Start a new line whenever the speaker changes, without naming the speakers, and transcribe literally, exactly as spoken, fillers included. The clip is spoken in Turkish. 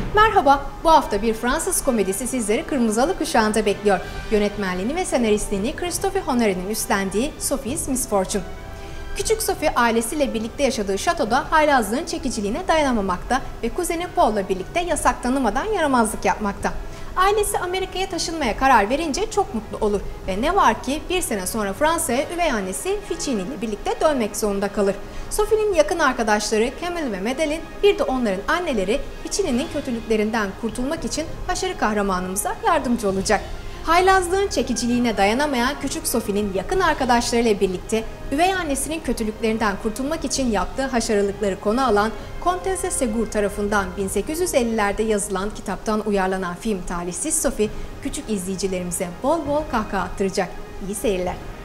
Merhaba, bu hafta bir Fransız komedisi sizleri Kırmızı Halı kuşağında bekliyor. Yönetmenliğini ve senaristliğini Christophe Honoret'in üstlendiği Sophie's Misfortune. Küçük Sophie ailesiyle birlikte yaşadığı şatoda haylazlığın çekiciliğine dayanamamakta ve kuzeni Paul'la birlikte yasak tanımadan yaramazlık yapmakta. Ailesi Amerika'ya taşınmaya karar verince çok mutlu olur ve ne var ki bir sene sonra Fransa'ya üvey annesi Ficini ile birlikte dönmek zorunda kalır. Sophie'nin yakın arkadaşları Camille ve Madeleine, bir de onların anneleri Ficini'nin kötülüklerinden kurtulmak için haşarı kahramanımıza yardımcı olacak. Haylazlığın çekiciliğine dayanamayan küçük Sophie'nin yakın arkadaşlarıyla birlikte üvey annesinin kötülüklerinden kurtulmak için yaptığı haşarılıkları konu alan Comtesse Segur tarafından bin sekiz yüz ellilerde yazılan kitaptan uyarlanan film Talihsiz Sophie, küçük izleyicilerimize bol bol kahkaha attıracak. İyi seyirler.